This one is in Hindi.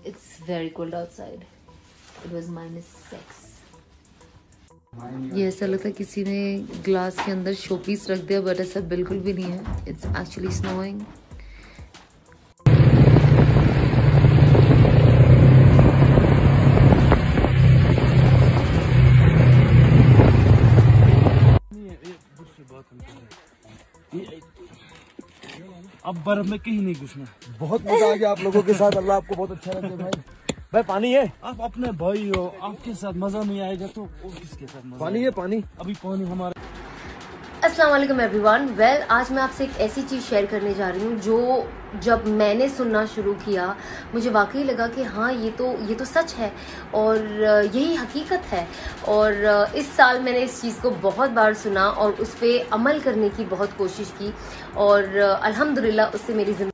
It's very cold outside. It was -6. ये ऐसा लगता है किसी ने ग्लास के अंदर शोपीस रख दिया, बट ऐसा बिल्कुल भी नहीं है. It's actually snowing. अब बर्फ में कहीं नहीं घुसना. बहुत मजा आ गया आप लोगों के साथ. अल्लाह आपको बहुत अच्छा लगे भाई. भाई पानी है. आप अपने भाई हो, आपके साथ मजा नहीं आएगा तो और किसके साथ मजा? पानी है पानी. अभी पानी हमारा. अस्सलाम वालेकुम एवरीवन. वेल, आज मैं आपसे एक ऐसी चीज़ शेयर करने जा रही हूँ जो जब मैंने सुनना शुरू किया मुझे वाकई लगा कि हाँ ये तो सच है और यही हकीकत है. और इस साल मैंने इस चीज़ को बहुत बार सुना और उस पर अमल करने की बहुत कोशिश की और अल्हम्दुलिल्लाह उससे मेरी